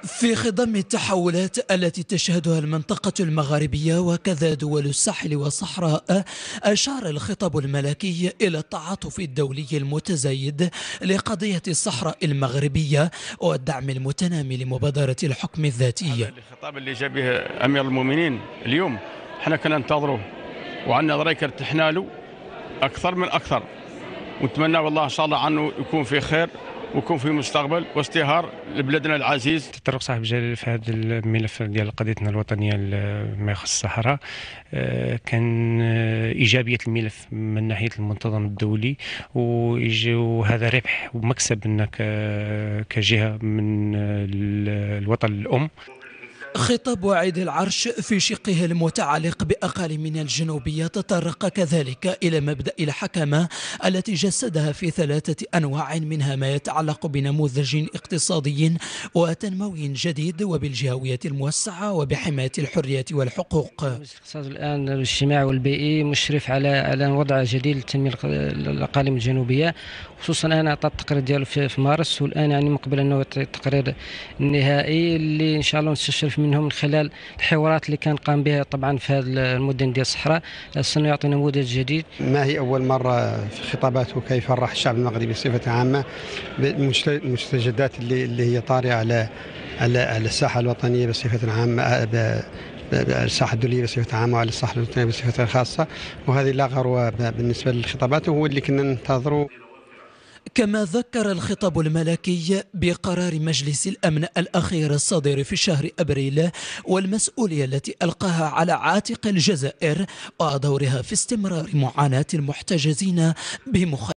في خضم التحولات التي تشهدها المنطقة المغاربية وكذا دول الساحل والصحراء، أشار الخطاب الملكي إلى التعاطف الدولي المتزايد لقضية الصحراء المغربية والدعم المتنامي لمبادرة الحكم الذاتي. الخطاب اللي جاء به أمير المؤمنين اليوم احنا كنا ننتظروه وعندنا ضريك ارتحنا له أكثر من أكثر، ونتمنى والله إن شاء الله عنه يكون في خير ويكون في مستقبل وازدهار لبلادنا العزيز. تطرق صاحب الجلاله في هذا الملف ديال قضيتنا الوطنيه ما يخص الصحراء، كان ايجابيه الملف من ناحيه المنتظم الدولي، وهذا ربح ومكسب انك كجهه من الوطن الام. خطاب عيد العرش في شقه المتعلق بأقاليمنا الجنوبية تطرق كذلك إلى مبدأ الحكمة التي جسدها في 3 أنواع، منها ما يتعلق بنموذج اقتصادي وتنموي جديد وبالجهوية الموسعة وبحماية الحريات والحقوق. الاقتصاد الآن الاجتماعي والبيئي مشرف على وضع جديد لتنمية الأقاليم الجنوبية، خصوصا أنا أعطى التقرير ديالو في مارس، والآن يعني مقبل أنه يعطي التقرير النهائي اللي إن شاء الله نستشرف منهم من خلال الحوارات اللي كان قام بها طبعا في هذه المدن ديال الصحراء، سنة يعطي نموذج جديد. ما هي أول مرة في خطاباته كيف فرح الشعب المغربي بصفة عامة بالمستجدات اللي هي طارئة على الساحة الوطنية بصفة عامة، الساحة الدولية بصفة عامة وعلى الساحة الوطنية بصفة خاصة، وهذه لا غروة بالنسبة للخطابات وهو اللي كنا ننتظره. كما ذكر الخطاب الملكي بقرار مجلس الأمن الأخير الصادر في شهر أبريل والمسؤولية التي ألقاها على عاتق الجزائر ودورها في استمرار معاناة المحتجزين بمخالفة